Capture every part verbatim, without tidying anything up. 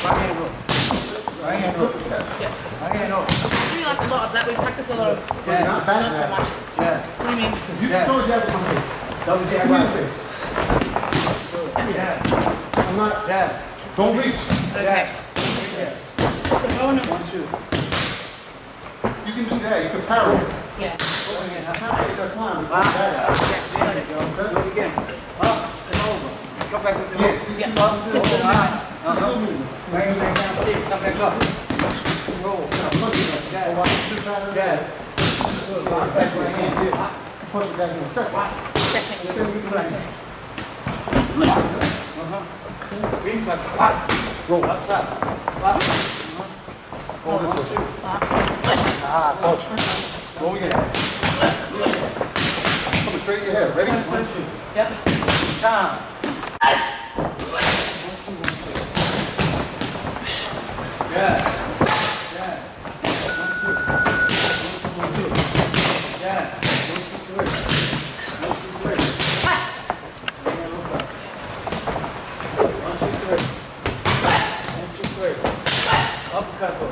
Right hand hook. Right hand hook. Yeah. Right hand hook. We like a lot of that. We practice a lot of. Yeah. Not, not so much. Yeah. What do you mean? You can throw a jab in my face. Double jab right face. Yeah. I'm not. Jab. Don't reach. Okay. Yeah. The bone of One, two. You can do that. You can parry. Yeah. That's fine. Ah, yeah. There you go. Do it again. Up and over. Come back with the hook. Yeah. Up, over. All right. Uh-huh. Bring it back downstairs. Come back up. Roll. Jab. Jab. That's right hand. Punch it back in a second. Uh-huh. Reflex. Pop. Roll. Up top. Pop. Go this way. Ah, touch. Roll again. Coming straight in your head. Ready? One, two. Yep. Time. Yeah. Yeah. One, two. One, two. Yeah. One, two, three. One, two, three. One, two, three. One, two, three. Uppercut hook.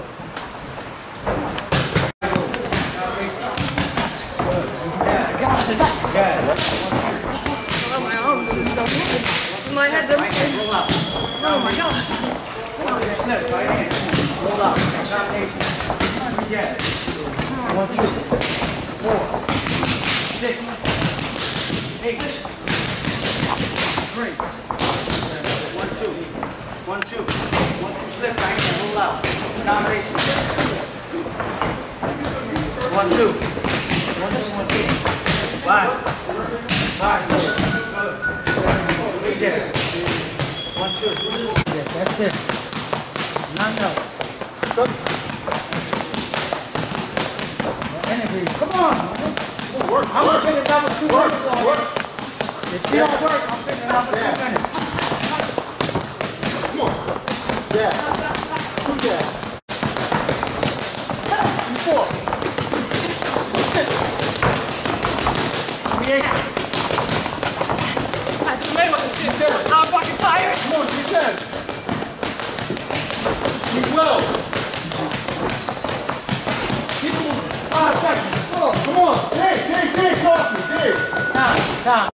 Yeah. Oh, my arms are so big. My head doesn't. Right hand, roll out. Oh my god. One, two, snip. Right hand. Roll out. Combination. Yeah. One, two, four, six, eight, three. One, two. One, two. One, two, slip. Right hand, roll out. Combination. One, two. One, two, one, two. Five. Five. Yeah. One, two. Yeah, that's it. Knock out. Energy. Come on. Work. I'm going to get it down with two minutes on it. If you don't work, I'm picking it up with two minutes. Come on. Yeah. Two jabs. Four. Six. Twenty-eight. That's amazing. I'm fucking tired. Come on, you ten. Keep well. Keep moving. Five seconds. Four. Come on. Dig, dig, dig, coffee, dig. Time. Time.